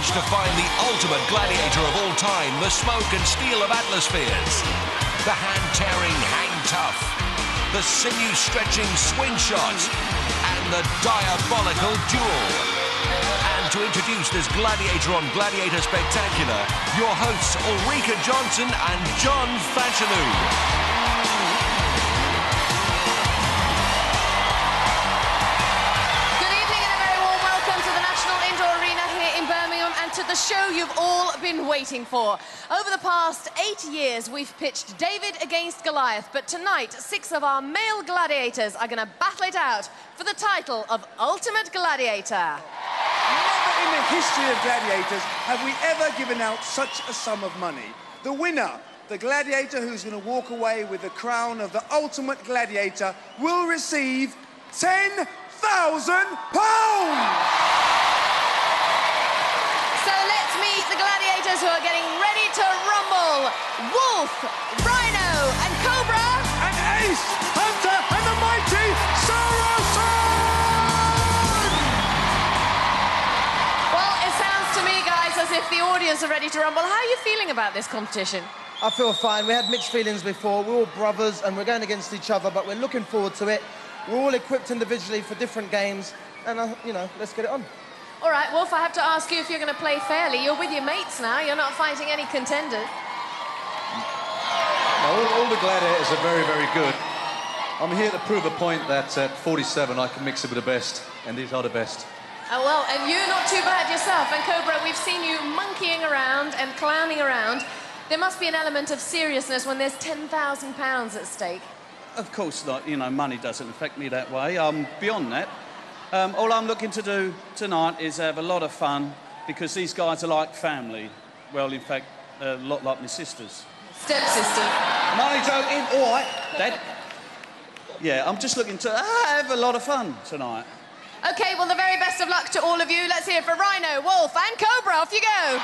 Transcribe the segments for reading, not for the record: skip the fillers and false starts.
challenge to find the ultimate gladiator of all time, the smoke and steel of atmospheres. The hand-tearing hang tough, the sinew-stretching swing shot, and the diabolical duel. And to introduce this gladiator on Gladiator Spectacular, your hosts Ulrika Johnson and John Fashanu. To the show you've all been waiting for. Over the past 8 years, we've pitched David against Goliath, but tonight, 6 of our male gladiators are going to battle it out for the title of Ultimate Gladiator. Never in the history of gladiators have we ever given out such a sum of money. The winner, the gladiator who's going to walk away with the crown of the Ultimate Gladiator, will receive £10,000! Meet the gladiators who are getting ready to rumble. Wolf, Rhino and Cobra. And Ace, Hunter and the mighty Saracen! Well, it sounds to me, guys, as if the audience are ready to rumble. How are you feeling about this competition? I feel fine. We had mixed feelings before. We're all brothers and we're going against each other, but we're looking forward to it. We're all equipped individually for different games and, you know, let's get it on. All right, Wolf, I have to ask you if you're going to play fairly. You're with your mates now. You're not fighting any contenders. No, all the gladiators are very, very good. I'm here to prove a point that at 47 I can mix it with the best, and these are the best. Oh, well, and you're not too bad yourself. And Cobra, we've seen you monkeying around and clowning around. There must be an element of seriousness when there's £10,000 at stake. Of course not. You know, money doesn't affect me that way. Beyond that, all I'm looking to do tonight is have a lot of fun because these guys are like family. Well, in fact, a lot like my sisters. Stepsister. Money joking, all right, Dad. Yeah, I'm just looking to have a lot of fun tonight. OK, well, the very best of luck to all of you. Let's hear it for Rhino, Wolf and Cobra. Off you go.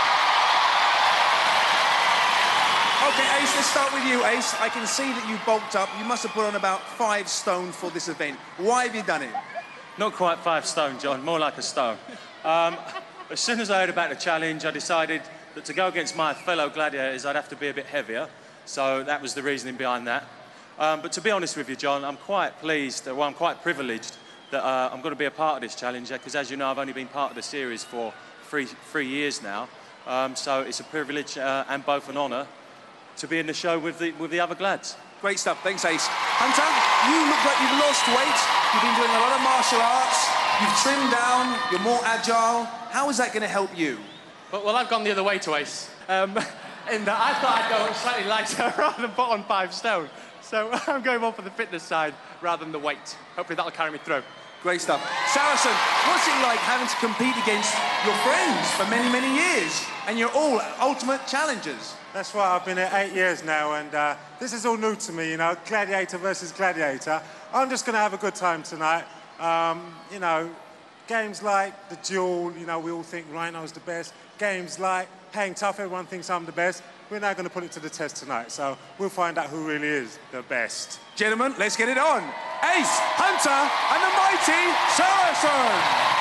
OK, Ace, let's start with you, Ace. I can see that you bulked up. You must have put on about 5 stone for this event. Why have you done it? Not quite 5 stone, John, more like a stone. As soon as I heard about the challenge, I decided that to go against my fellow gladiators, I'd have to be a bit heavier. So that was the reasoning behind that. But to be honest with you, John, I'm quite pleased, well, I'm quite privileged that I'm going to be a part of this challenge, because as you know, I've only been part of the series for three years now. So it's a privilege and both an honour to be in the show with the other glads. Great stuff. Thanks, Ace. Hunter, you look like you've lost weight. You've been doing a lot of martial arts. You've trimmed down. You're more agile. How is that going to help you? Well, I've gone the other way to Ace. I thought I'd go slightly lighter rather than put on 5 stone. So I'm going more for the fitness side rather than the weight. Hopefully that'll carry me through. Great stuff. Saracen, what's it like having to compete against your friends for many, many years? And you're all ultimate challengers. That's right, I've been here 8 years now, and this is all new to me, you know, gladiator versus gladiator. I'm just going to have a good time tonight. You know, games like the duel, you know, we all think Rhino's the best. Games like hang tough, everyone thinks I'm the best. We're now going to put it to the test tonight, so we'll find out who really is the best. Gentlemen, let's get it on. Ace, Hunter, and the mighty Saracen.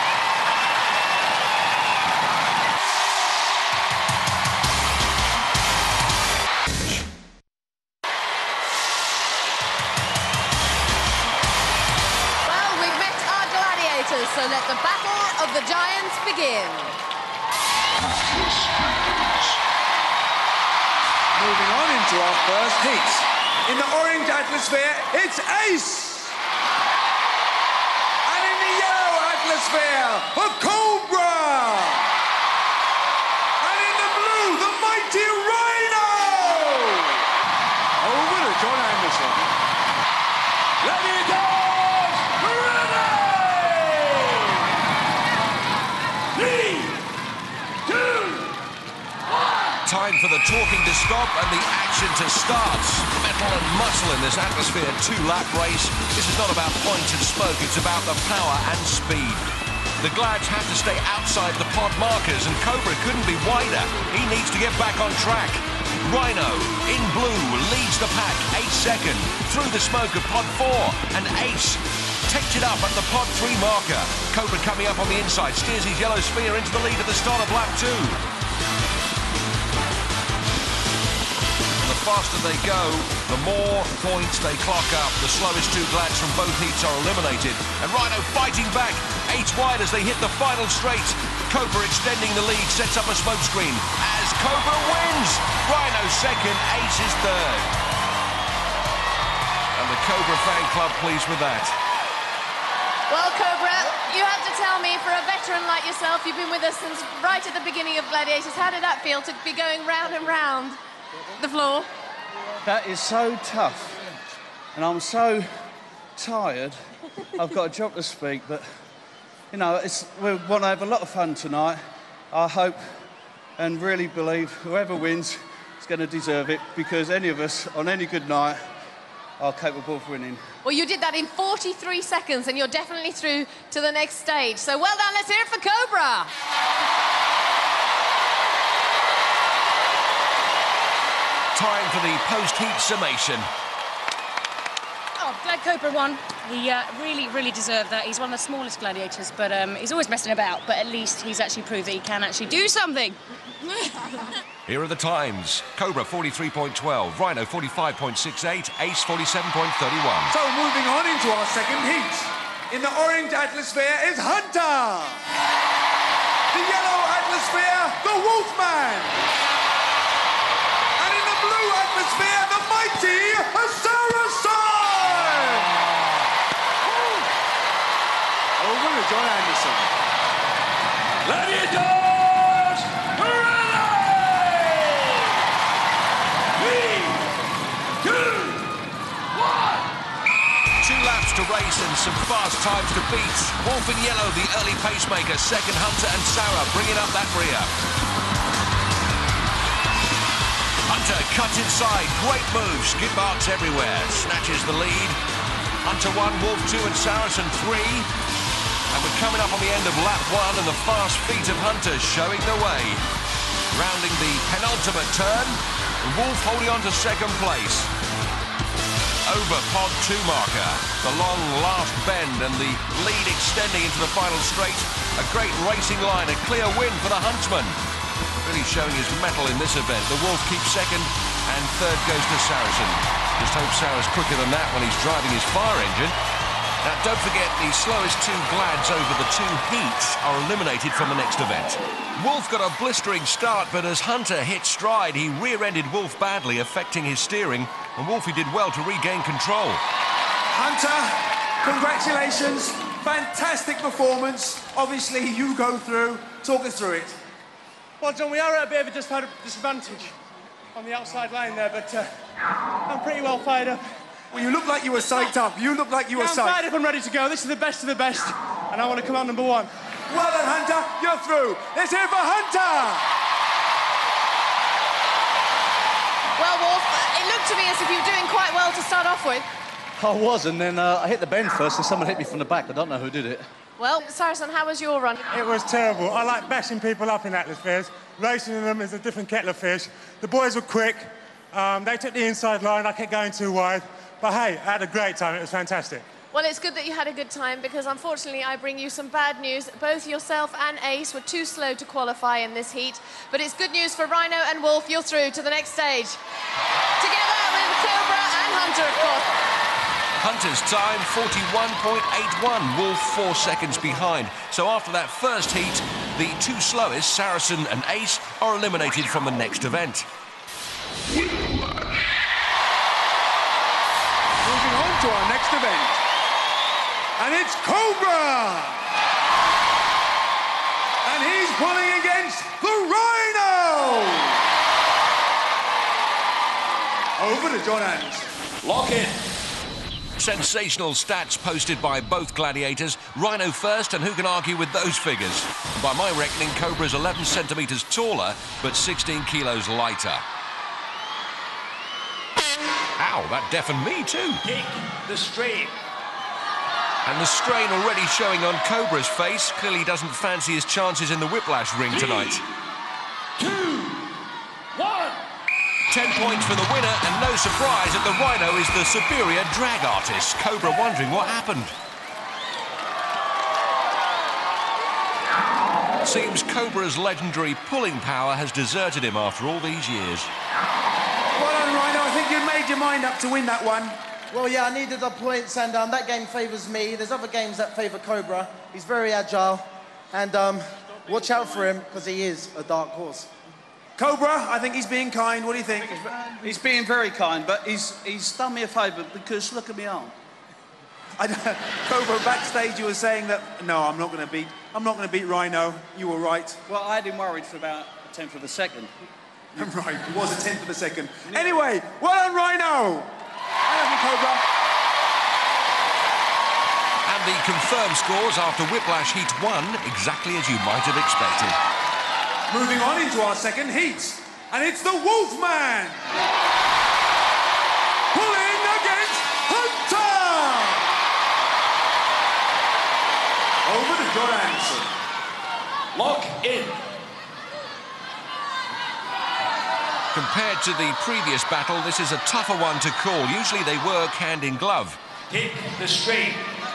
So let the battle of the giants begin. Moving on into our first heat. In the orange atmosphere, it's Ace. And in the yellow atmosphere, a Cobra. And in the blue, the mighty Rhino. Over to John Anderson. Gladiators, ready! 3, 2, 1. Time for the talking to stop and the action to start. Metal and muscle in this atmosphere 2-lap race. This is not about points and smoke, it's about the power and speed. The Glads have to stay outside the pod markers and Cobra couldn't be wider. He needs to get back on track. Rhino, in blue, leads the pack, 8 second, through the smoke of pod 4, and Ace takes it up at the pod 3 marker. Cobra coming up on the inside, steers his yellow sphere into the lead at the start of lap 2. And the faster they go, the more points they clock up. The slowest 2 glads from both heats are eliminated. And Rhino fighting back, 8 wide as they hit the final straight. Cobra extending the lead, sets up a smokescreen as Cobra wins. Rhino second, Ace is third. And the Cobra fan club pleased with that. Well, Cobra, you have to tell me, for a veteran like yourself, you've been with us since right at the beginning of Gladiators. How did that feel to be going round and round the floor? That is so tough. And I'm so tired. I've got a job to speak, but, you know, we want to have a lot of fun tonight. I hope and really believe whoever wins is going to deserve it, because any of us, on any good night, are capable of winning. Well, you did that in 43 seconds, and you're definitely through to the next stage. So well done, let's hear it for Cobra. Time for the post-heat summation. Oh, glad Cobra won. He really deserved that. He's one of the smallest gladiators, but he's always messing about, but at least he's actually proved that he can actually do something. Here are the times. Cobra 43.12, Rhino 45.68, Ace 47.31. So moving on into our second heat. In the orange atmosphere is Hunter. The yellow atmosphere, the Wolfman. And in the blue atmosphere, the mighty Saracen. Over to John Anderson. Gladiators! 2 laps to race and some fast times to beat. Wolf in yellow, the early pacemaker. Second, Hunter and Sarah bringing up that rear. Hunter cuts inside. Great move. Skid marks everywhere. Snatches the lead. Hunter 1, Wolf 2 and Saracen 3. And we're coming up on the end of lap 1 and the fast feet of Hunter showing the way. Rounding the penultimate turn. Wolf holding on to second place. Over pod 2 marker, the long last bend and the lead extending into the final straight. A great racing line, a clear win for the Huntsman. Really showing his mettle in this event. The Wolf keeps second and third goes to Saracen. Just hope Sarah's quicker than that when he's driving his fire engine. Now don't forget, the slowest 2 glads over the 2 heats are eliminated from the next event. Wolf got a blistering start, but as Hunter hit stride, he rear-ended Wolf badly, affecting his steering, and Wolfie did well to regain control. Hunter, congratulations. Fantastic performance. Obviously, you go through. Talk us through it. Well, John, we are at a bit of a disadvantage on the outside line there, but I'm pretty well fired up. Well, you look like you were psyched up. You look like you were psyched. I'm fired up and ready to go. This is the best of the best, and I want to come out number 1. Well done, Hunter. You're through. Let's hear it for Hunter. Well, Wolf, it looked to me as if you were doing quite well to start off with. I was, and then I hit the bend first, and someone hit me from the back. I don't know who did it. Well, Saracen, how was your run? It was terrible. I like bashing people up in atmospheres. Racing in them is a different kettle of fish. The boys were quick. They took the inside line. I kept going too wide. But hey, I had a great time. It was fantastic. Well, it's good that you had a good time, because unfortunately I bring you some bad news. Both yourself and Ace were too slow to qualify in this heat. But it's good news for Rhino and Wolf. You're through to the next stage. Together with Cobra and Hunter, of course. Hunter's time, 41.81. Wolf 4 seconds behind. So after that first heat, the 2 slowest, Saracen and Ace, are eliminated from the next event. Moving on to our next event. And it's Cobra! And he's pulling against the Rhino! Over to John Anderson. Lock in. Sensational stats posted by both gladiators. Rhino first, and who can argue with those figures? By my reckoning, Cobra's 11 centimetres taller, but 16 kilos lighter. Ow, that deafened me too. Kick the strain. And the strain already showing on Cobra's face. Clearly doesn't fancy his chances in the whiplash ring tonight. 3, 2, 1. 10 points for the winner, and no surprise that the Rhino is the superior drag artist. Cobra wondering what happened. Seems Cobra's legendary pulling power has deserted him after all these years. Well done, Rhino. I think you've made your mind up to win that one. Well, yeah, I needed the points, and that game favours me. There's other games that favour Cobra. He's very agile, and watch out for him, because he is a dark horse. Cobra, I think he's being kind. What do you think? He's being very kind, but he's done me a favour because look at me arm. Cobra, backstage you were saying that no, I'm not going to beat Rhino. You were right. Well, I had him worried for about a tenth of a second. Right, it was a tenth of a second. Yeah. Anyway, well done, Rhino. I love you, Cobra. And the confirmed scores after Whiplash Heat 1, exactly as you might have expected. Moving on into our second heat, and it's the Wolfman pulling against Hunter. Over to John Anderson. Lock in. Compared to the previous battle, this is a tougher one to call. Usually they work hand in glove. Hit the stream.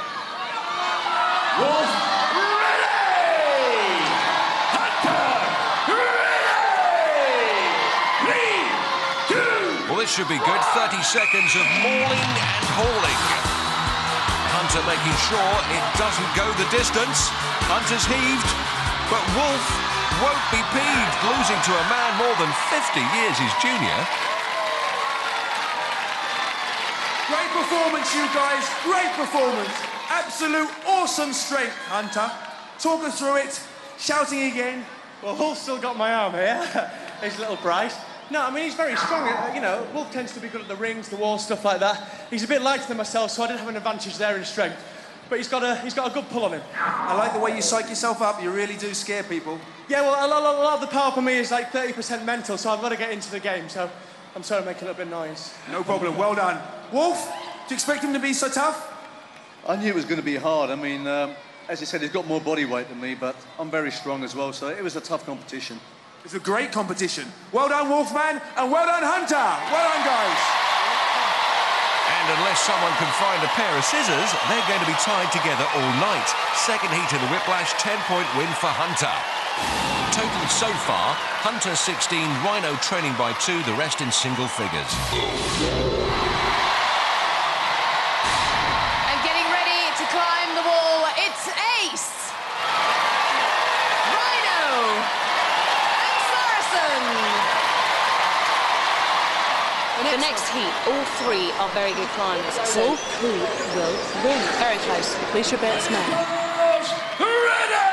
Wolf ready! Hunter ready! 3, 2... Well, this should be good. 30 seconds of mauling and hauling. Hunter making sure it doesn't go the distance. Hunter's heaved, but Wolf won't be peeved, losing to a man more than 50 years his junior. Great performance, you guys. Great performance. Absolute awesome strength, Hunter. Talk us through it. Shouting again. Well, Wolf's still got my arm here. His little Bryce. No, I mean, he's very strong. You know, Wolf tends to be good at the rings, the walls, stuff like that. He's a bit lighter than myself, so I didn't have an advantage there in strength. But he's got a good pull on him. I like the way you psych yourself up. You really do scare people. Yeah, well, a lot of the power for me is like 30% mental, so I've got to get into the game. So I'm sorry to make a little bit of noise. No problem. Well done. Wolf, do you expect him to be so tough? I knew it was going to be hard. I mean, as you said, he's got more body weight than me, but I'm very strong as well, so it was a tough competition. It's a great competition. Well done, Wolfman, and well done, Hunter. Well done, guys. And unless someone can find a pair of scissors, they're going to be tied together all night. Second heat of the Whiplash, 10-point win for Hunter. Total so far, Hunter 16, Rhino trailing by 2, the rest in single figures. And getting ready to climb the wall, it's Ace, Rhino, and Saracen. The next heat, all three are very good climbers. So who will win? Very close. Place your bets now. Ready!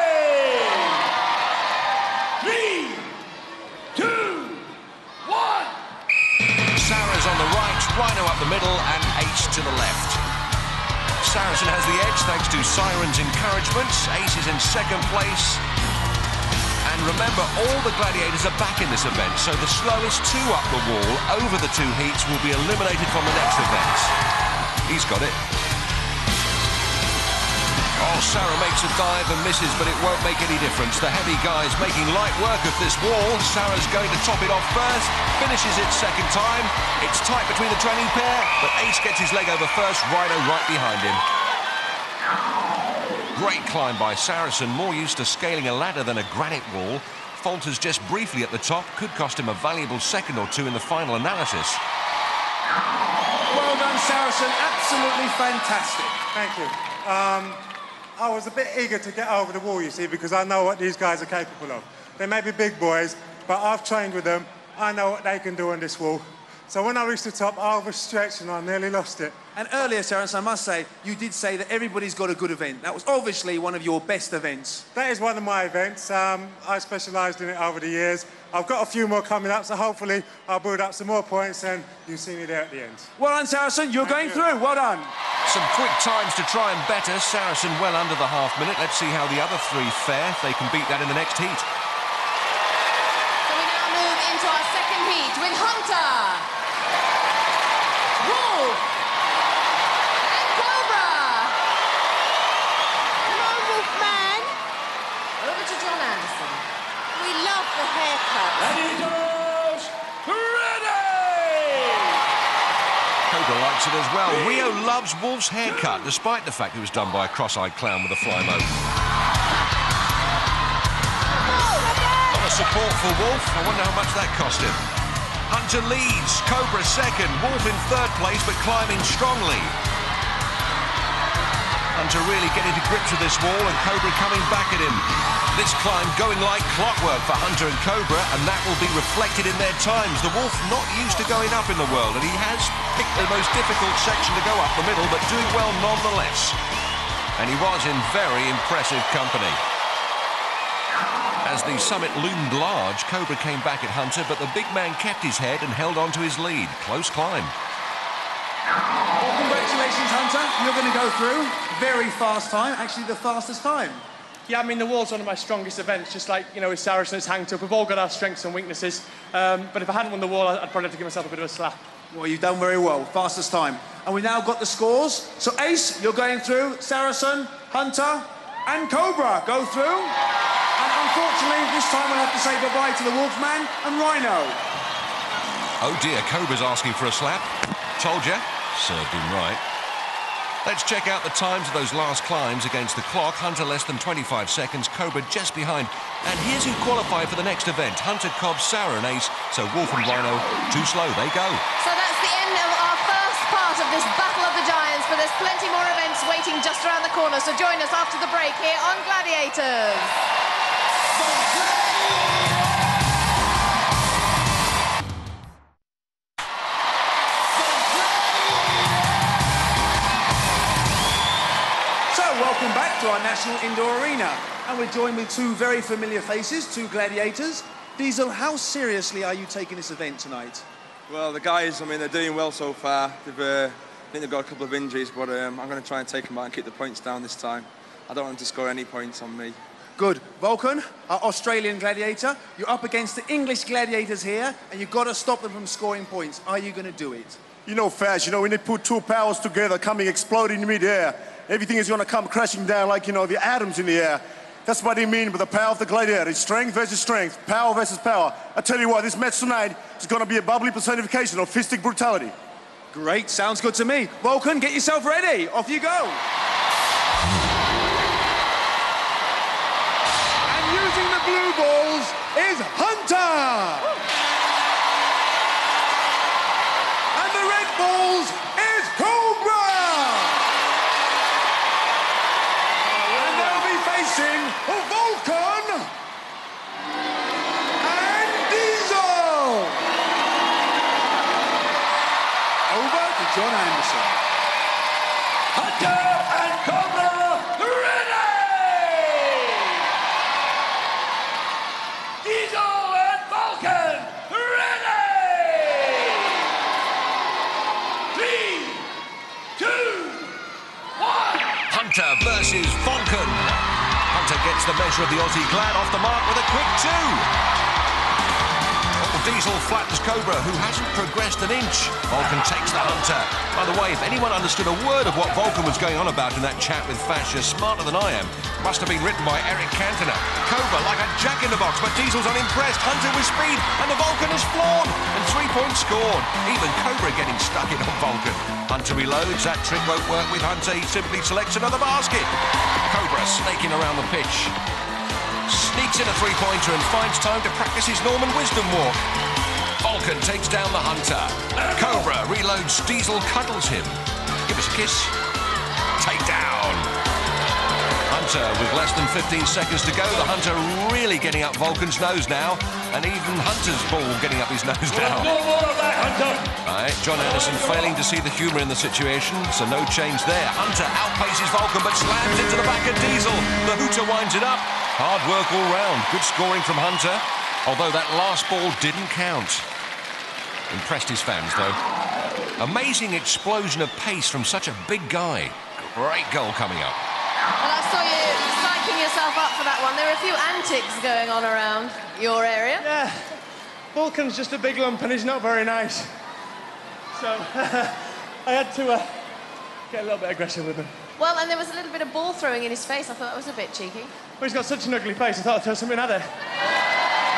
3, 2, 1. Sarah's on the right, Rhino up the middle, and Ace to the left. Saracen has the edge thanks to Siren's encouragement. Ace is in second place. And remember, all the Gladiators are back in this event, so the slowest 2 up the wall over the 2 heats will be eliminated from the next event. He's got it. Oh, Sarah makes a dive and misses, but it won't make any difference. The heavy guy's making light work of this wall. Sarah's going to top it off first, finishes it second time. It's tight between the training pair, but Ace gets his leg over first, Rhino right behind him. Great climb by Saracen, more used to scaling a ladder than a granite wall. Falters just briefly at the top, could cost him a valuable second or 2 in the final analysis. Well done, Saracen. Absolutely fantastic. Thank you. I was a bit eager to get over the wall, you see, because I know what these guys are capable of. They may be big boys, but I've trained with them. I know what they can do on this wall. So when I reached the top, I overstretched and I nearly lost it. And earlier, Saracen, I must say, you did say that everybody's got a good event. That was obviously one of your best events. That is one of my events. I specialised in it over the years. I've got a few more coming up, so hopefully I'll build up some more points and you'll see me there at the end. Well done, Saracen. You're going through. Well done. Some quick times to try and better. Saracen well under the half minute. Let's see how the other 3 fare, if they can beat that in the next heat. So we now move into our second heat with Hunter, Wolf, and Cobra. Come on, Wolfman. Over to John Anderson. We love the haircut. Gladiators, ready! likes it as well. Rio loves Wolf's haircut, despite the fact it was done by a cross-eyed clown with a fly-mo. A lot of support for Wolf. I wonder how much that cost him. Hunter leads, Cobra second, Wolf in third place, but climbing strongly. Hunter really getting to grips with this wall, and Cobra coming back at him. This climb going like clockwork for Hunter and Cobra, and that will be reflected in their times. The Wolf not used to going up in the world, and he has picked the most difficult section to go up the middle, but doing well nonetheless. And he was in very impressive company. As the summit loomed large, Cobra came back at Hunter, but the big man kept his head and held on to his lead. Close climb. Well, congratulations, Hunter. You're going to go through. Very fast time, actually the fastest time. Yeah, I mean, the wall's one of my strongest events, just like, you know, with Saracen, it's hanged up. We've all got our strengths and weaknesses. But if I hadn't won the wall, I'd probably have to give myself a bit of a slap. Well, you've done very well. Fastest time. And we've now got the scores. So, Ace, you're going through. Saracen, Hunter, and Cobra go through. And unfortunately, this time we'll have to say bye-bye to the Wolfman and Rhino. Oh dear, Cobra's asking for a slap. Told ya. Served him right. Let's check out the times of those last climbs against the clock. Hunter less than 25 seconds, Cobra just behind. And here's who qualified for the next event. Hunter, Cobb, Sarah and Ace. So Wolf and Rhino, too slow, they go. So that's the end of our first part of this Battle of the Giants, but there's plenty more events waiting just around the corner. So join us after the break here on Gladiators. Welcome back to our National Indoor Arena. And we're joined with two very familiar faces, two gladiators. Diesel, how seriously are you taking this event tonight? Well, the guys, I mean, they're doing well so far. I think they've got a couple of injuries, but I'm going to try and take them out and keep the points down this time. I don't want them to score any points on me. Good. Vulcan, our Australian gladiator, you're up against the English gladiators here, and you've got to stop them from scoring points. Are you going to do it? You know, Faz, when they put two powers together, coming exploding in mid-air, everything is going to come crashing down like, the atoms in the air. That's what they mean by the power of the gladiator. It's strength versus strength, power versus power. I tell you what, this match tonight is going to be a bubbly personification of fistic brutality. Great, sounds good to me. Vulcan, get yourself ready. Off you go. And using the blue balls is Hunter. And the red balls is Cobra. Vulcan and Diesel. Over to John Anderson. Hunter and Cobra ready! Diesel and Vulcan ready! 3, 2, 1. Hunter versus Vulcan. Hunter gets the measure of the Aussie Glad off the mark with a quick 2. Oh, Diesel flattens Cobra, who hasn't progressed an inch. Vulcan takes the Hunter. By the way, if anyone understood a word of what Vulcan was going on about in that chat with Fascia, smarter than I am, must have been written by Eric Cantona. Cobra like a jack-in-the-box, but Diesel's unimpressed. Hunter with speed, and the Vulcan is floored. And 3 points scored. Even Cobra getting stuck in on Vulcan. Hunter reloads. That trick won't work with Hunter. He simply selects another basket. Cobra snaking around the pitch. Sneaks in a three-pointer and finds time to practice his Norman Wisdom walk. Vulcan takes down the Hunter. Cobra reloads. Diesel cuddles him. Give us a kiss. Take down. Hunter with less than 15 seconds to go. The Hunter really getting up Vulcan's nose now. And even Hunter's ball getting up his nose now. No more of that, Hunter. Right, John Anderson failing to see the humour in the situation, so no change there. Hunter outpaces Vulcan but slams into the back of Diesel. The hooter winds it up. Hard work all round. Good scoring from Hunter, although that last ball didn't count. Impressed his fans, though. Amazing explosion of pace from such a big guy. Great goal coming up. Well, I saw you psyching yourself up for that one. There are a few antics going on around your area. Yeah, Vulcan's just a big lump and he's not very nice. So I had to get a little bit aggressive with him. Well, and there was a little bit of ball throwing in his face. I thought that was a bit cheeky. Well, he's got such an ugly face, I thought I'd throw something at it.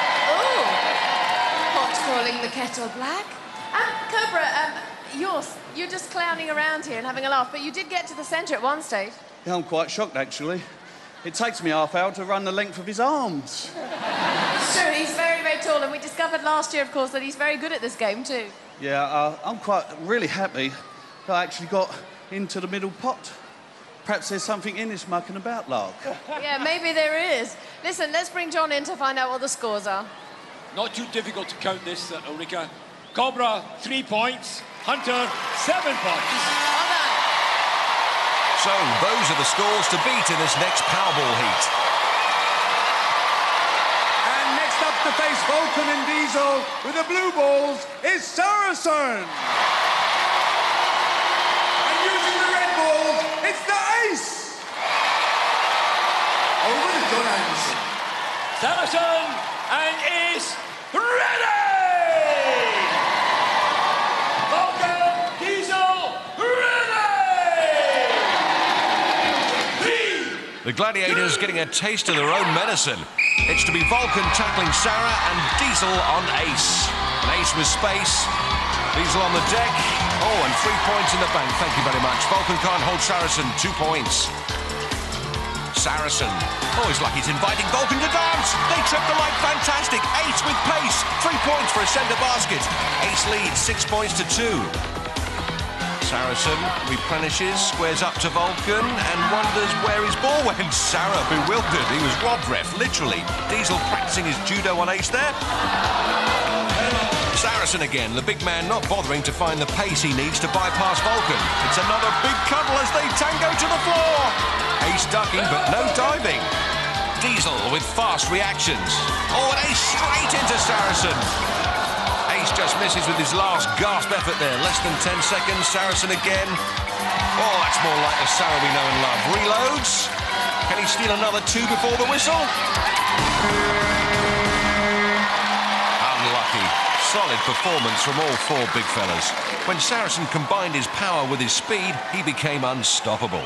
Oh, pot calling the kettle black. Cobra, you're just clowning around here and having a laugh, but you did get to the centre at one stage. Yeah, I'm quite shocked, actually. It takes me half hour to run the length of his arms. It's true, he's very, very tall, and we discovered last year, of course, that he's very good at this game, too. Yeah, I'm quite really happy that I actually got into the middle pot. Perhaps there's something in this mucking about, Lark. Yeah, maybe there is. Listen, let's bring John in to find out what the scores are. Not too difficult to count this, Ulrika. Cobra, 3 points. Hunter, 7 points. Well done. So those are the scores to beat in this next Powerball heat. And next up to face Vulcan and Diesel with the blue balls is Saracen. And using the red balls, it's the Ace. Over to John Anderson. Saracen and Ace ready! Vulcan, Diesel, ready! The Gladiators getting a taste of their own medicine. It's to be Vulcan tackling Sarah and Diesel on Ace. An Ace with space. Diesel on the deck. Oh, and 3 points in the bank. Thank you very much. Vulcan can't hold Saracen. 2 points. Saracen. Oh, it's like he's inviting Vulcan to dance. They trip the light. Fantastic. Ace with pace. 3 points for a centre basket. Ace leads 6 points to 2. Saracen replenishes, squares up to Vulcan and wonders where his ball went. Sarah bewildered. He was robbed, ref, literally. Diesel practicing his judo on Ace there. Saracen again, the big man not bothering to find the pace he needs to bypass Vulcan. It's another big cuddle as they tango to the floor. Ace ducking, but no diving. Diesel with fast reactions. Oh, and Ace straight into Saracen. Ace just misses with his last gasp effort there. Less than 10 seconds. Saracen again. Oh, that's more like the Sarah we know and love. Reloads. Can he steal another 2 before the whistle? Unlucky. Solid performance from all 4 big fellas. When Saracen combined his power with his speed, he became unstoppable.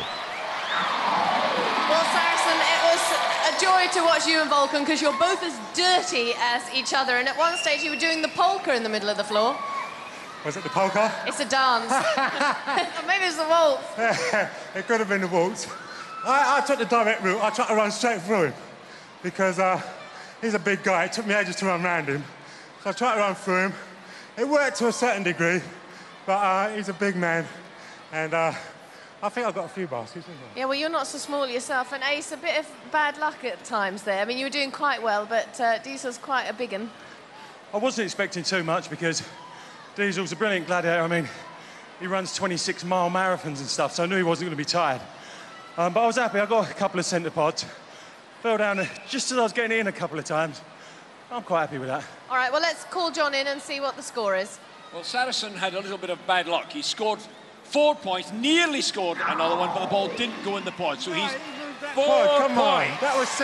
Well, Saracen, it was a joy to watch you and Vulcan because you're both as dirty as each other, and at one stage you were doing the polka in the middle of the floor. Was it the polka? It's a dance. Or maybe it's the waltz. It could have been the waltz. I took the direct route. I tried to run straight through him because he's a big guy. It took me ages to run around him. So I tried to run through him. It worked to a certain degree, but he's a big man. And I think I've got a few baskets. Yeah, well, you're not so small yourself. And Ace, a bit of bad luck at times there. I mean, you were doing quite well, but Diesel's quite a big one. I wasn't expecting too much because Diesel's a brilliant gladiator. I mean, he runs 26-mile marathons and stuff, so I knew he wasn't going to be tired. But I was happy. I got a couple of centre pods. Fell down just as I was getting in a couple of times. I'm quite happy with that. All right, well, let's call John in and see what the score is. Well, Saracen had a little bit of bad luck. He scored 4 points, nearly scored another one, but the ball didn't go in the pod. So he's 4 Come on, points. that was 6.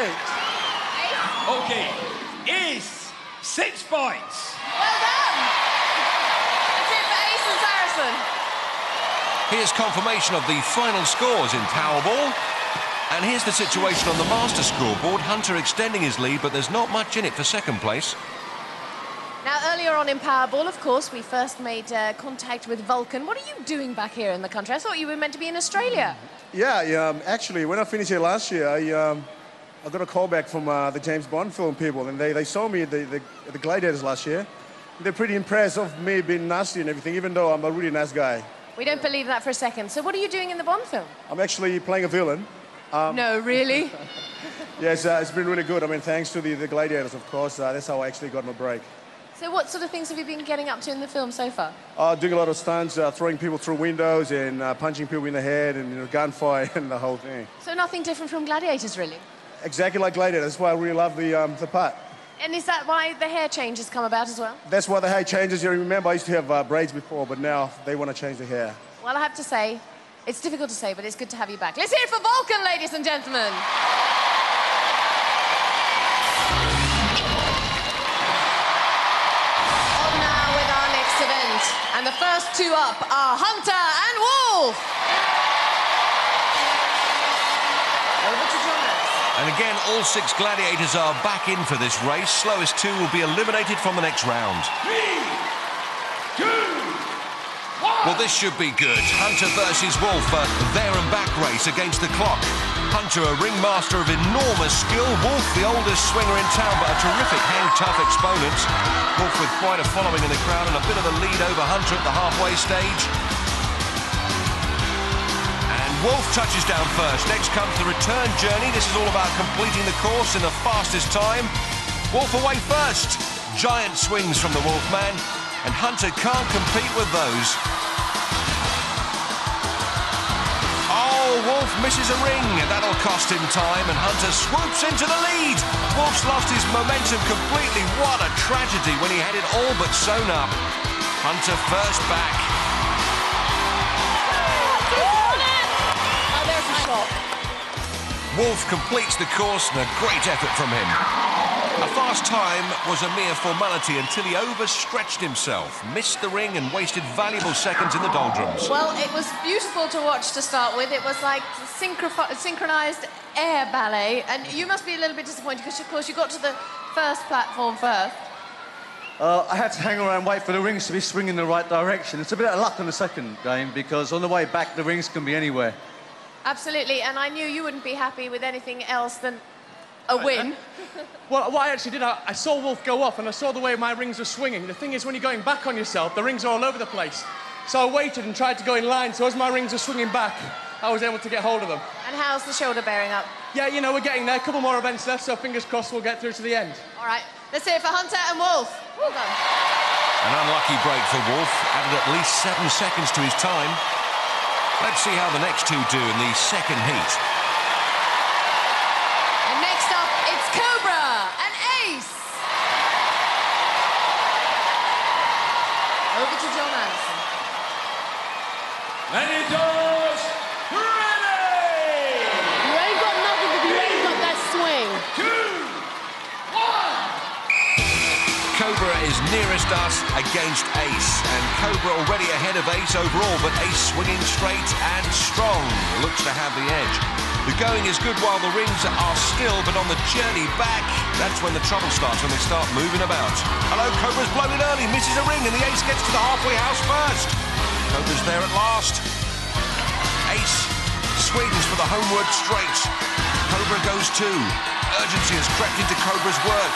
Okay, Ace, 6 points. Well done! That's it for Ace and Saracen. Here's confirmation of the final scores in Powerball. And here's the situation on the master scoreboard. Hunter extending his lead, but there's not much in it for second place. Now, earlier on in Powerball, of course, we first made contact with Vulcan. What are you doing back here in the country? I thought you were meant to be in Australia. Yeah, actually, when I finished here last year, I got a call back from the James Bond film people, and they saw me at the Gladiators last year. They're pretty impressed of me being nasty and everything, even though I'm a really nice guy. We don't believe that for a second. So what are you doing in the Bond film? I'm actually playing a villain. No, really? Yes, it's been really good. I mean, thanks to the Gladiators, of course. That's how I actually got my break. So what sort of things have you been getting up to in the film so far? Doing a lot of stunts, throwing people through windows and punching people in the head and gunfire and the whole thing. So nothing different from Gladiators, really? Exactly like Gladiators. That's why I really love the part. And is that why the hair change has come about as well? That's why the hair changes. You remember I used to have braids before, but now they want to change the hair. Well, I have to say, it's difficult to say, but it's good to have you back. Let's hear it for Vulcan, ladies and gentlemen. On now with our next event. And the first 2 up are Hunter and Wolf. Over to John. And again, all 6 gladiators are back in for this race. Slowest 2 will be eliminated from the next round. 3, 2, 1. Well, this should be good. Hunter versus Wolf, a there and back race against the clock. Hunter, a ringmaster of enormous skill. Wolf, the oldest swinger in town, but a terrific hang-tough exponent. Wolf with quite a following in the crowd and a bit of a lead over Hunter at the halfway stage. And Wolf touches down first. Next comes the return journey. This is all about completing the course in the fastest time. Wolf away first. Giant swings from the Wolfman, and Hunter can't compete with those. Oh, Wolf misses a ring, and that'll cost him time, and Hunter swoops into the lead. Wolf's lost his momentum completely. What a tragedy when he had it all but sewn up. Hunter first back. Oh, there's a shot. Wolf completes the course, and a great effort from him. A fast time was a mere formality until he overstretched himself, missed the ring and wasted valuable seconds in the doldrums. Well, it was beautiful to watch to start with. It was like synchronized air ballet, and you must be a little bit disappointed because, of course, you got to the first platform first. I had to hang around and wait for the rings to be swinging in the right direction. It's a bit of luck on the second game because on the way back, the rings can be anywhere. Absolutely, and I knew you wouldn't be happy with anything else than a win. Well, what I actually did, I saw Wolf go off and I saw the way my rings were swinging. The thing is, when you're going back on yourself, the rings are all over the place. So I waited and tried to go in line, so as my rings were swinging back, I was able to get hold of them. And how's the shoulder bearing up? Yeah, you know, we're getting there. A couple more events left, so fingers crossed we'll get through to the end. All right, let's hear it for Hunter and Wolf. Well done. An unlucky break for Wolf, added at least 7 seconds to his time. Let's see how the next two do in the second heat. And next up, it's Cobra and Ace. Over to John Anderson. Gladiators, ready! You ain't got nothing to do, you ain't got that swing. 2, 1. Cobra is nearest us against Ace, and Cobra already ahead of Ace overall, but Ace swinging straight and strong, looks to have the edge. The going is good while the rings are still, but on the journey back, that's when the trouble starts, when they start moving about. Hello, Cobra's blown it early, misses a ring, and the Ace gets to the halfway house first. Cobra's there at last. Ace swings for the homeward straight. Cobra goes too. Urgency has crept into Cobra's work.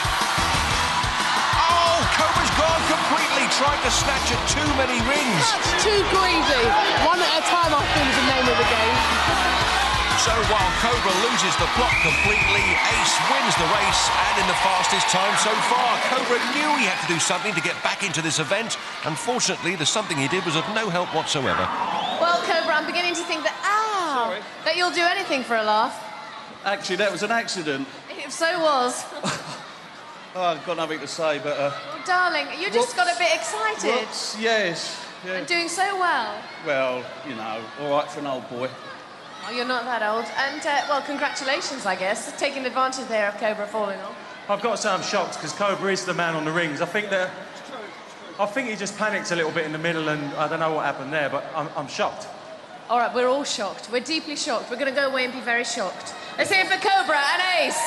Cobra's gone completely, trying to snatch at too many rings. That's too greedy. One at a time, I think, is the name of the game. So while Cobra loses the plot completely, Ace wins the race and in the fastest time so far. Cobra knew he had to do something to get back into this event. Unfortunately, the something he did was of no help whatsoever. Well, Cobra, I'm beginning to think that, that you'll do anything for a laugh. Actually, that was an accident. It so was. Oh, I've got nothing to say, but... Oh, darling, you just got a bit excited. Whoops, yes. Yeah. And doing so well. Well, you know, all right for an old boy. Oh, you're not that old. And, well, congratulations, I guess, taking advantage there of Cobra falling off. I've got to say I'm shocked because Cobra is the man on the rings. I think he just panicked a little bit in the middle and I don't know what happened there, but I'm shocked. All right, we're all shocked. We're deeply shocked. We're going to go away and be very shocked. Let's hear it for Cobra and Ace.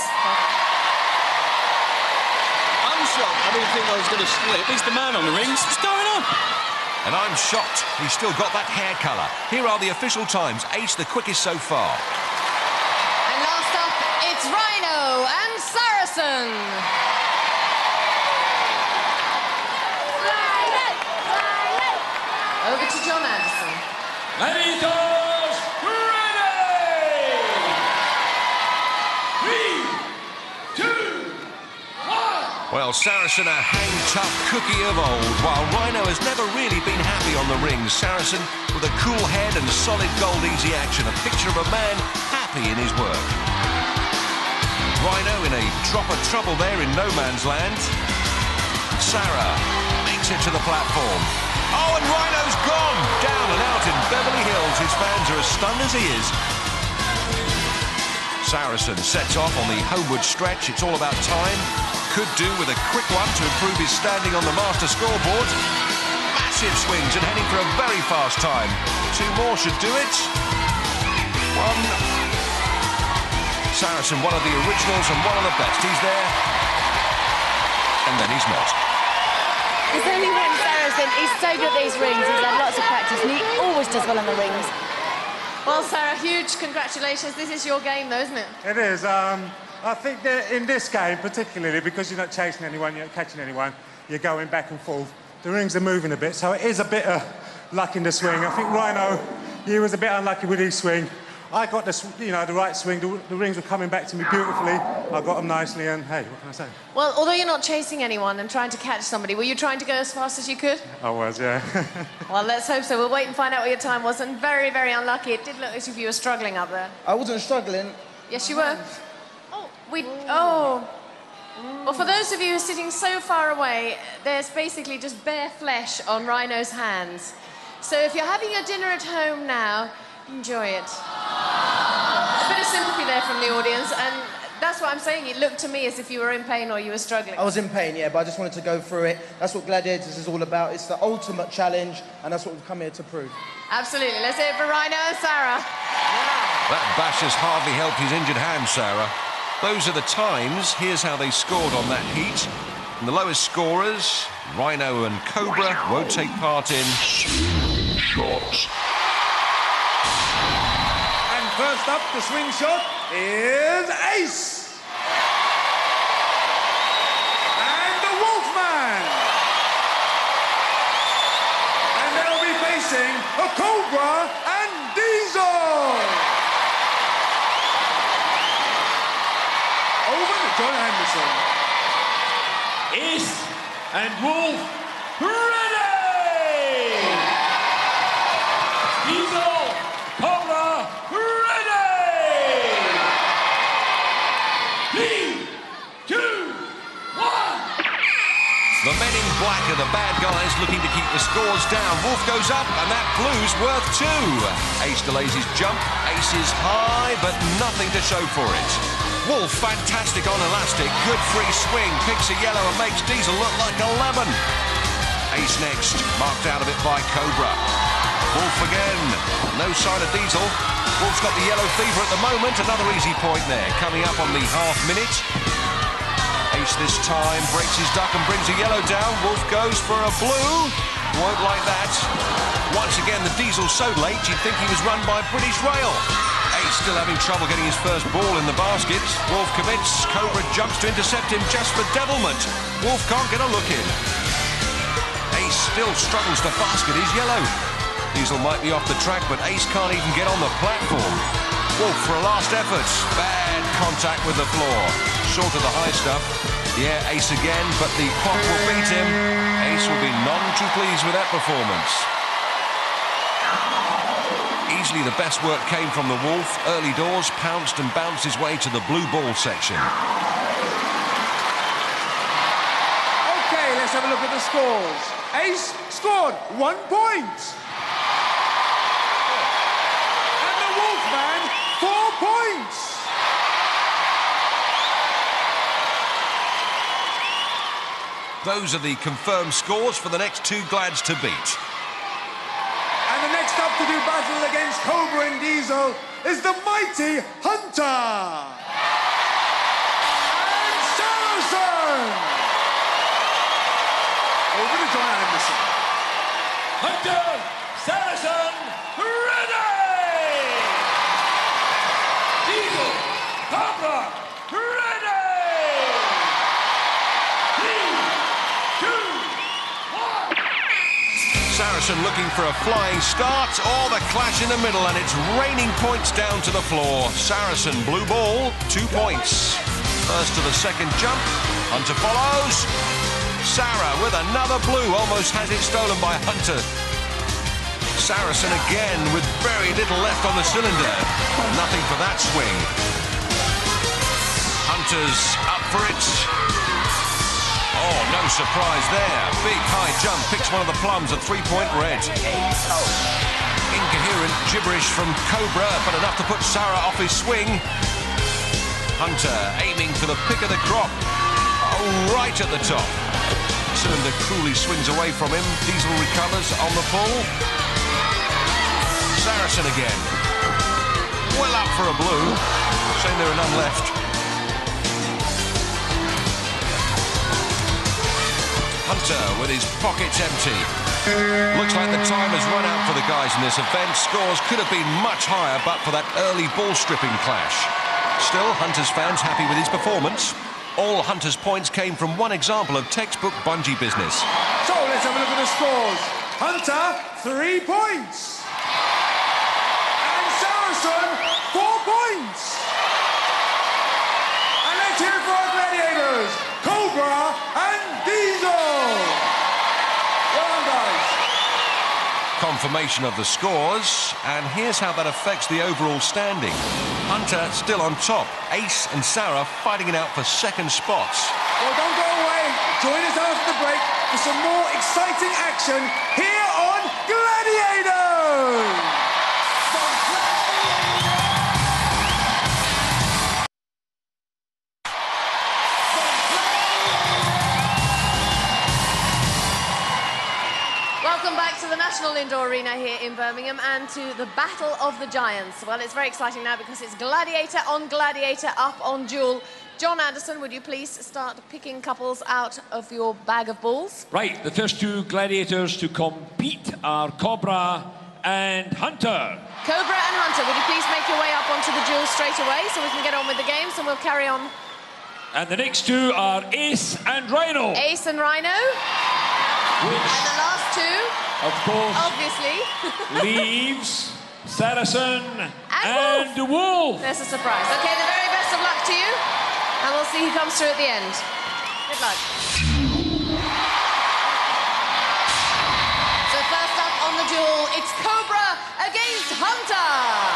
I'm shocked. I didn't think I was going to split. He's the man on the rings. What's going on? And I'm shocked. He's still got that hair colour. Here are the official times. Ace the quickest so far. And last up, it's Rhino and Saracen. Over to John Anderson. Gladiators, ready! 3, 2, 1. Well, Saracen, a hang-tough cookie of old, while Rhino has never really been happy on the rings. Saracen with a cool head and solid gold easy action, a picture of a man happy in his work. Rhino in a drop of trouble there in no man's land. Sarah makes it to the platform. Oh, and Rhino's gone! Down and out in Beverly Hills. His fans are as stunned as he is. Saracen sets off on the homeward stretch. It's all about time. Could do with a quick one to improve his standing on the master scoreboard. Massive swings and heading for a very fast time. 2 more should do it. 1. Saracen, one of the originals and one of the best. He's there. And then he's not. It's only when Saracen Listen, he's so good at these rings. He's had lots of practice, and he always does well on the rings. Well, Sarah, huge congratulations. This is your game, though, isn't it? It is. I think that in this game, particularly, because you're not chasing anyone, you're not catching anyone, you're going back and forth. The rings are moving a bit, so it is a bit of luck in the swing. I think Rhino, he was a bit unlucky with his swing. I got the right swing. The rings were coming back to me beautifully. I got them nicely, and hey, what can I say? Well, although you're not chasing anyone and trying to catch somebody, were you trying to go as fast as you could? I was, yeah. Well, let's hope so. We'll wait and find out what your time was. And very, very unlucky. It did look as if you were struggling up there. I wasn't struggling. Yes, you were. Oh. Well, for those of you who are sitting so far away, there's basically just bare flesh on Rhino's hands. So if you're having your dinner at home now, enjoy it. A bit of sympathy there from the audience, and that's what I'm saying. It looked to me as if you were in pain or you were struggling. I was in pain, yeah, but I just wanted to go through it. That's what Gladiators is all about. It's the ultimate challenge, and that's what we've come here to prove. Absolutely. Let's hear it for Rhino and Sarah. That bash has hardly helped his injured hand, Sarah. Those are the times. Here's how they scored on that heat. And the lowest scorers, Rhino and Cobra, won't take part in shots. And first up, the swing shot is Ace. And the Wolfman. And they'll be facing a Cobra and Diesel. Over to John Anderson. Ace and Wolf, ready! Diesel, Cobra, ready! 3, 2, 1. The men in black are the bad guys looking to keep the scores down. Wolf goes up, and that blue's worth 2. Ace delays his jump. Ace is high, but nothing to show for it. Wolf, fantastic on elastic, good free swing, picks a yellow and makes Diesel look like a lemon. Ace next, marked out of it by Cobra. Wolf again, no sign of Diesel. Wolf's got the yellow fever at the moment, another easy point there, coming up on the half minute. Ace this time breaks his duck and brings a yellow down. Wolf goes for a blue, won't like that. Once again, the Diesel's so late, you'd think he was run by British Rail. Ace still having trouble getting his first ball in the basket. Wolf commits. Cobra jumps to intercept him just for devilment. Wolf can't get a look in. Ace still struggles to basket his yellow. Diesel might be off the track, but Ace can't even get on the platform. Wolf for a last effort. Bad contact with the floor. Short of the high stuff. Yeah, Ace again, but the clock will beat him. Ace will be none too pleased with that performance. Easily the best work came from the Wolf. Early doors, pounced and bounced his way to the blue ball section. Okay, let's have a look at the scores. Ace scored 1 point. And the Wolfman, 4 points. Those are the confirmed scores for the next 2 Glads to beat. And the next up to do battle against Cobra and Diesel is the mighty Hunter. And Saracen. Over to John Anderson. Hunter, Saracen, ready! Diesel, Cobra, ready! 3, 2, 1. Saracen looking for a flying start, or the clash in the middle, and it's raining points down to the floor. Saracen, blue ball, 2 points. First to the second jump, Hunter follows. Sarah with another blue, almost has it stolen by Hunter. Saracen again with very little left on the cylinder. Nothing for that swing. Hunter's up for it. Oh, no surprise there. Big high jump, picks one of the plums, a 3-point red. Incoherent gibberish from Cobra, but enough to put Sarah off his swing. Hunter aiming for the pick of the crop. Oh, right at the top. Cylinder coolly swings away from him. Diesel recovers on the pull. Saracen again. Well up for a blue. Saying there are none left. Hunter with his pockets empty. Looks like the time has run out for the guys in this event. Scores could have been much higher but for that early ball-stripping clash. Still, Hunter's fans happy with his performance. All Hunter's points came from one example of textbook bungee business. So let's have a look at the scores. Hunter, 3 points. And Saracen, 4 points. And let's hear it for our gladiators, Cobra and Diesel. Well done, guys. Confirmation of the scores, and here's how that affects the overall standing. Hunter still on top. Ace and Sarah fighting it out for second spots. Well, don't go away. Join us after the break for some more exciting action here on Gladiators. Welcome back to the National Indoor Arena here in Birmingham and to the Battle of the Giants. Well, it's very exciting now because it's Gladiator on Gladiator up on Duel. John Anderson, would you please start picking couples out of your bag of balls? Right, the first 2 gladiators to compete are Cobra and Hunter. Cobra and Hunter, would you please make your way up onto the Duel straight away so we can get on with the games and we'll carry on. And the next 2 are Ace and Rhino. Ace and Rhino. And the last 2, of course, obviously, leaves Saracen and Wolf. There's a surprise. Okay, the very best of luck to you, and we'll see who comes through at the end. Good luck. So first up on the Duel, it's Cobra against Hunter.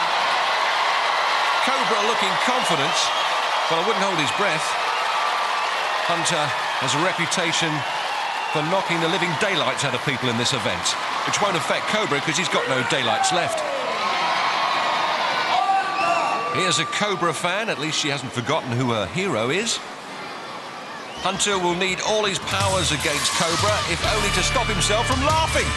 Cobra looking confident, but I wouldn't hold his breath. Hunter has a reputation for knocking the living daylights out of people in this event, which won't affect Cobra because he's got no daylights left. Here's a Cobra fan, at least she hasn't forgotten who her hero is. Hunter will need all his powers against Cobra, if only to stop himself from laughing.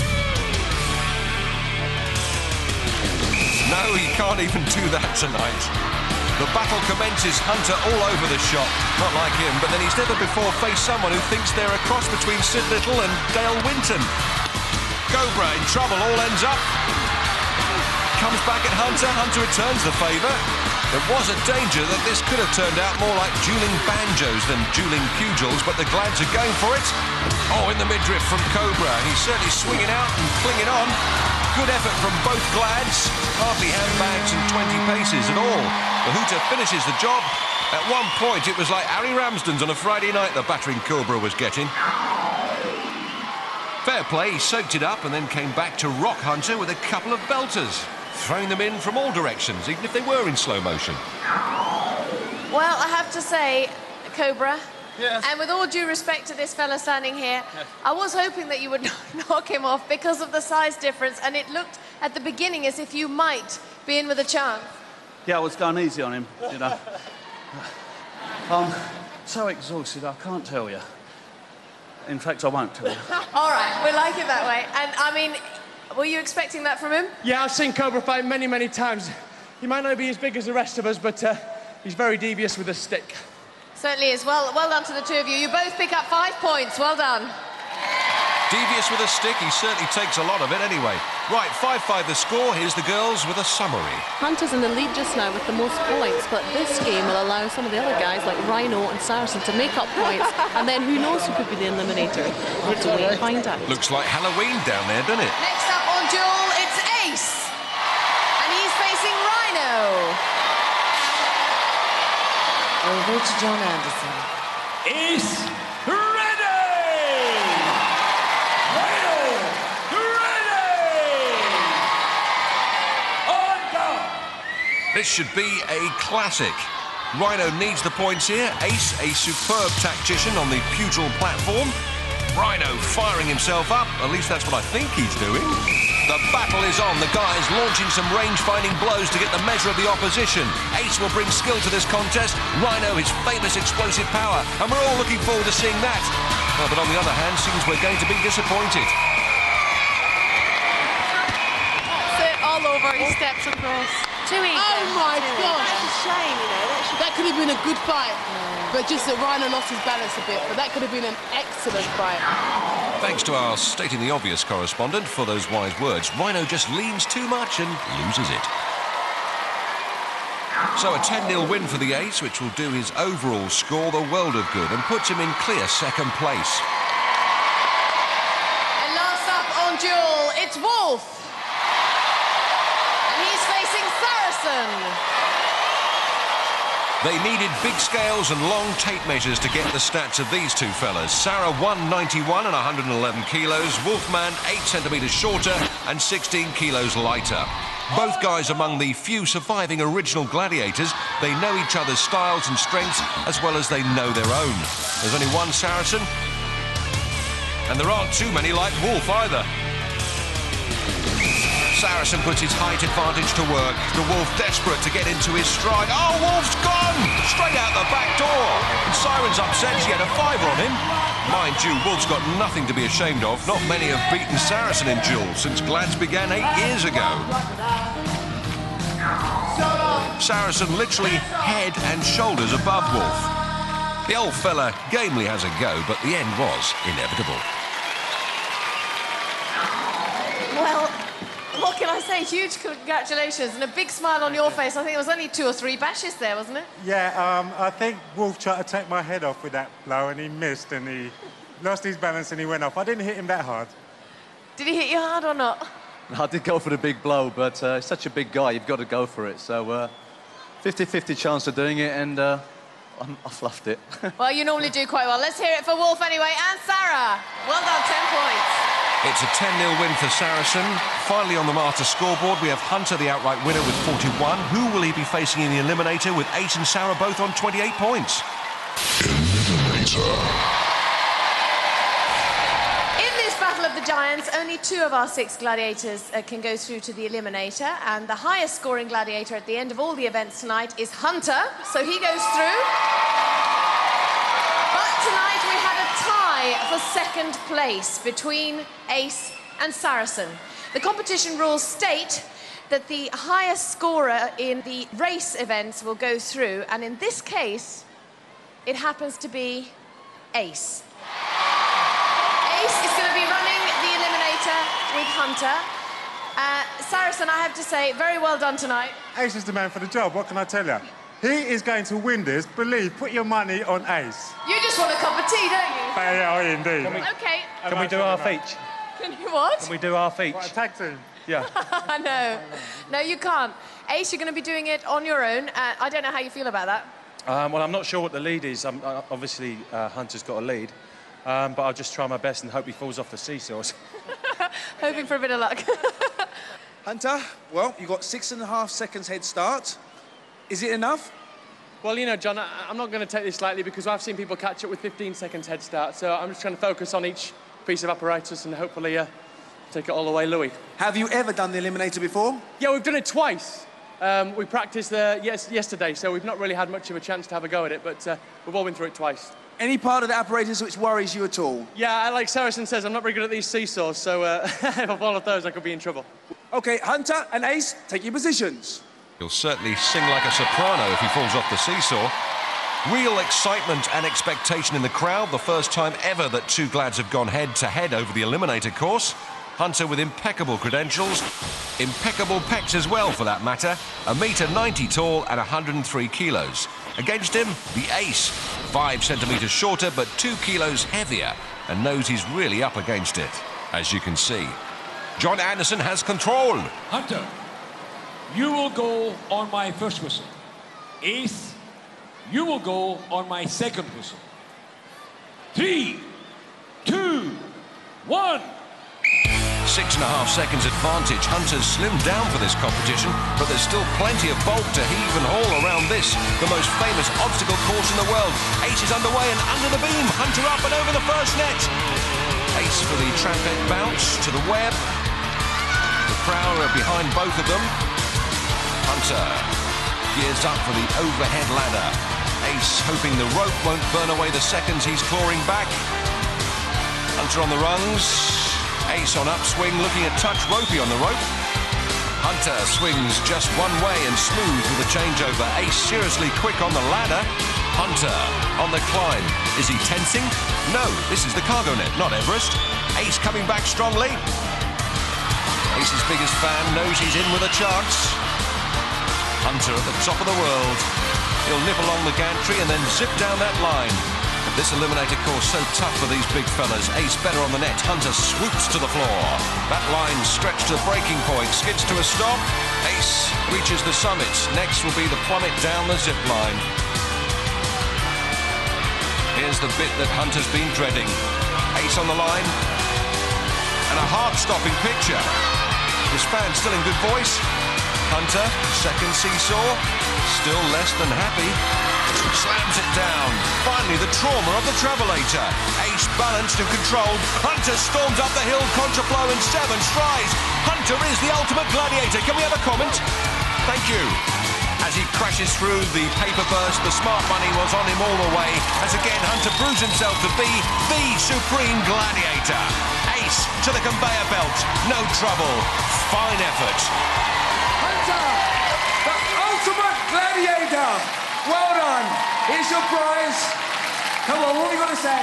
No, he can't even do that tonight. The battle commences, Hunter all over the shop. Not like him, but then he's never before faced someone who thinks they're a cross between Sid Little and Dale Winton. Cobra in trouble, all ends up. Comes back at Hunter, Hunter returns the favour. There was a danger that this could have turned out more like dueling banjos than dueling pugils, but the Glads are going for it. Oh, in the midriff from Cobra. He's certainly swinging out and clinging on. Good effort from both Glads. Hardly handbags and 20 paces at all. The Hooter finishes the job. At one point, it was like Harry Ramsden's on a Friday night the battering Cobra was getting. Fair play, he soaked it up and then came back to rock Hunter with a couple of belters, throwing them in from all directions, even if they were in slow motion. Well, I have to say, Cobra, yes, and with all due respect to this fella standing here, yes, I was hoping that you would knock him off because of the size difference, and it looked at the beginning as if you might be in with a chance. Yeah, I was going easy on him, you know. I'm so exhausted, I can't tell you. In fact, I won't tell you. All right, we like it that way. And, I mean, were you expecting that from him? Yeah, I've seen Cobra fight many, many times. He might not be as big as the rest of us, but he's very devious with a stick. Certainly is. Well done to the 2 of you. You both pick up 5 points. Well done. Devious with a stick, he certainly takes a lot of it anyway. Right, 5-5 the score. Here's the girls with a summary. Hunter's in the lead just now with the most points, but this game will allow some of the other guys like Rhino and Saracen to make up points, and then who knows who could be the eliminator. We'll have to wait and find out. Looks like Halloween down there, doesn't it? Next up on Duel, it's Ace. And he's facing Rhino. Over to John Anderson. Ace, ready! Rhino, ready! On down! This should be a classic. Rhino needs the points here. Ace, a superb tactician on the pugil platform. Rhino firing himself up, at least that's what I think he's doing. The battle is on, the guys launching some range-finding blows to get the measure of the opposition. Ace will bring skill to this contest, Rhino his famous explosive power, and we're all looking forward to seeing that. But on the other hand, seems we're going to be disappointed. Sit all over, he steps across. Too eager. Oh my gosh, that's a shame, you know. That could have been a good fight, but just that Rhino lost his balance a bit, but that could have been an excellent fight. Thanks to our stating the obvious correspondent for those wise words. Rhino just leans too much and loses it. So a 10-0 win for the ace, which will do his overall score the world of good and puts him in clear second place. And last up on duel, it's Wolf. And he's facing Saracen. They needed big scales and long tape measures to get the stats of these two fellas. Sarah 191 and 111 kilos, Wolfman 8 centimetres shorter and 16 kilos lighter. Both guys among the few surviving original gladiators. They know each other's styles and strengths as well as they know their own. There's only one Saracen, and there aren't too many like Wolf either. Saracen puts his height advantage to work. The Wolf desperate to get into his stride. Oh, Wolf's gone! Straight out the back door. And Siren's upset she had a fiver on him. Mind you, Wolf's got nothing to be ashamed of. Not many have beaten Saracen in duels since Glads began 8 years ago. Saracen literally head and shoulders above Wolf. The old fella gamely has a go, but the end was inevitable. Well, what can I say? Huge congratulations and a big smile on your face. I think it was only 2 or 3 bashes there, wasn't it? Yeah, I think Wolf tried to take my head off with that blow and he missed and he lost his balance and he went off. I didn't hit him that hard. Did he hit you hard or not? I did go for the big blow, but he's such a big guy, you've got to go for it. So 50-50 chance of doing it, and I fluffed it. Well, you normally do quite well. Let's hear it for Wolf anyway, and Sarah. Well done, 10 points. It's a 10-0 win for Saracen. Finally on the Master scoreboard, we have Hunter, the outright winner, with 41. Who will he be facing in the Eliminator with Ace and Sarah both on 28 points? Eliminator. In this Battle of the Giants, only 2 of our 6 gladiators can go through to the Eliminator, and the highest scoring gladiator at the end of all the events tonight is Hunter, so he goes through. But tonight we had a tie for second place between Ace and Saracen. The competition rules state that the highest scorer in the race events will go through, and in this case, it happens to be Ace. Ace is going to be running the Eliminator with Hunter. Saracen, I have to say, very well done tonight. Ace is the man for the job, what can I tell you? He is going to win this. Believe, put your money on Ace. You just want a cup of tea, don't you? Yeah, indeed. Okay. Can we do half each? Can you what? Can we do half each? What, a tag team? Yeah. No. No, you can't. Ace, you're going to be doing it on your own. I don't know how you feel about that. Well, I'm not sure what the lead is. Obviously, Hunter's got a lead. But I'll just try my best and hope he falls off the seesaws. Hoping for a bit of luck. Hunter, well, you've got 6.5 seconds head start. Is it enough? Well, you know, John, I'm not going to take this lightly because I've seen people catch up with 15 seconds head start, so I'm just trying to focus on each piece of apparatus and hopefully take it all the way, Louis. Have you ever done the Eliminator before? Yeah, we've done it twice. We practiced yesterday, so we've not really had much of a chance to have a go at it, but we've all been through it twice. Any part of the apparatus which worries you at all? Yeah, like Saracen says, I'm not very good at these seesaws, so if I fall off those, I could be in trouble. OK, Hunter and Ace, take your positions. He'll certainly sing like a soprano if he falls off the seesaw. Real excitement and expectation in the crowd. The first time ever that 2 Glads have gone head-to-head over the Eliminator course. Hunter with impeccable credentials. Impeccable pecs as well, for that matter. 1.90 m tall and 103 kilos. Against him, the Ace. 5 centimetres shorter, but 2 kilos heavier, and knows he's really up against it, as you can see. John Anderson has control. Hunter, you will go on my first whistle. Ace, you will go on my second whistle. 3, 2, 1. 6.5 seconds advantage. Hunter's slimmed down for this competition, but there's still plenty of bulk to heave and haul around this, the most famous obstacle course in the world. Ace is underway and under the beam. Hunter up and over the first net. Ace for the trapeze bounce to the web. The crowd are behind both of them. Hunter gears up for the overhead ladder. Ace hoping the rope won't burn away the seconds he's clawing back. Hunter on the rungs. Ace on upswing, looking a touch ropey on the rope. Hunter swings just one way and smooth with a changeover. Ace seriously quick on the ladder. Hunter on the climb. Is he tensing? No, this is the cargo net, not Everest. Ace coming back strongly. Ace's biggest fan knows he's in with a chance. Hunter at the top of the world. He'll nip along the gantry and then zip down that line. This eliminator course so tough for these big fellas. Ace better on the net. Hunter swoops to the floor. That line stretched to the breaking point. Skids to a stop. Ace reaches the summit. Next will be the plummet down the zip line. Here's the bit that Hunter's been dreading. Ace on the line. And a heart-stopping picture. The span still in good voice. Hunter, second seesaw. Still less than happy. Slams it down. Finally, the trauma of the travelator. Ace balanced and controlled. Hunter storms up the hill, contraflow in 7 strides. Hunter is the ultimate gladiator. Can we have a comment? Thank you. As he crashes through the paper burst, the smart money was on him all the way. As again, Hunter proves himself to be the supreme gladiator. Ace to the conveyor belt. No trouble. Fine effort. Hunter, the ultimate gladiator. Well done. Here's your prize. Come on, what have you got to say?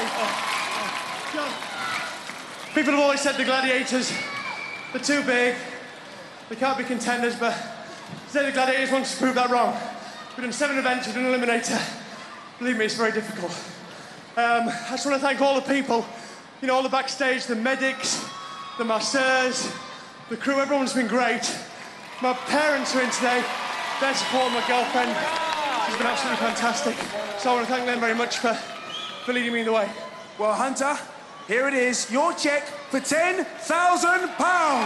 People have always said the Gladiators, they're too big, they can't be contenders, but today the Gladiators want to prove that wrong. We've done 7 events, we've done an eliminator. Believe me, it's very difficult. I just want to thank all the people, you know, all the backstage, the medics, the masseurs, the crew, everyone's been great. My parents are in today, their support, my girlfriend. It's been absolutely fantastic. So I want to thank them very much for leading me in the way. Well, Hunter, here it is, your cheque for £10,000. Well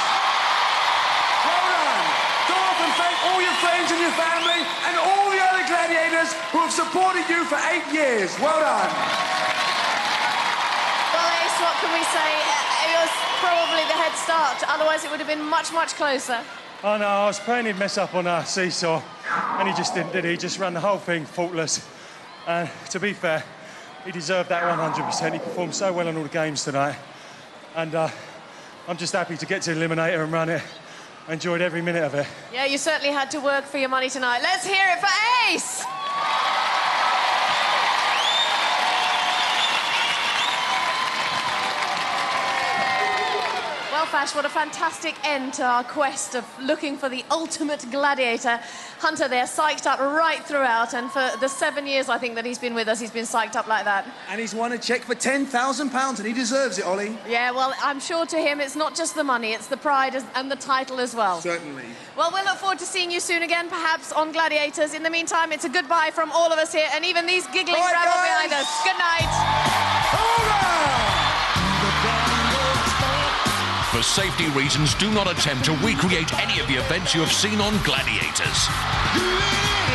done. Go off and thank all your friends and your family and all the other gladiators who have supported you for 8 years. Well done. Well, Ace, what can we say? It was probably the head start. Otherwise, it would have been much, much closer. Oh no, I was praying he'd mess up on our seesaw, and he just didn't, did he? He just ran the whole thing faultless. And to be fair, he deserved that 100%. He performed so well on all the games tonight. And I'm just happy to get to Eliminator and run it. I enjoyed every minute of it. Yeah, you certainly had to work for your money tonight. Let's hear it for Ace! Well, Fash, what a fantastic end to our quest of looking for the ultimate gladiator. Hunter there, psyched up right throughout, and for the 7 years, I think, that he's been with us, he's been psyched up like that. And he's won a cheque for £10,000, and he deserves it, Ollie. Yeah, well, I'm sure to him it's not just the money, it's the pride and the title as well. Certainly. Well, we'll look forward to seeing you soon again, perhaps on Gladiators. In the meantime, it's a goodbye from all of us here, and even these giggling rabble behind us. Good night. For safety reasons, do not attempt to recreate any of the events you have seen on Gladiators.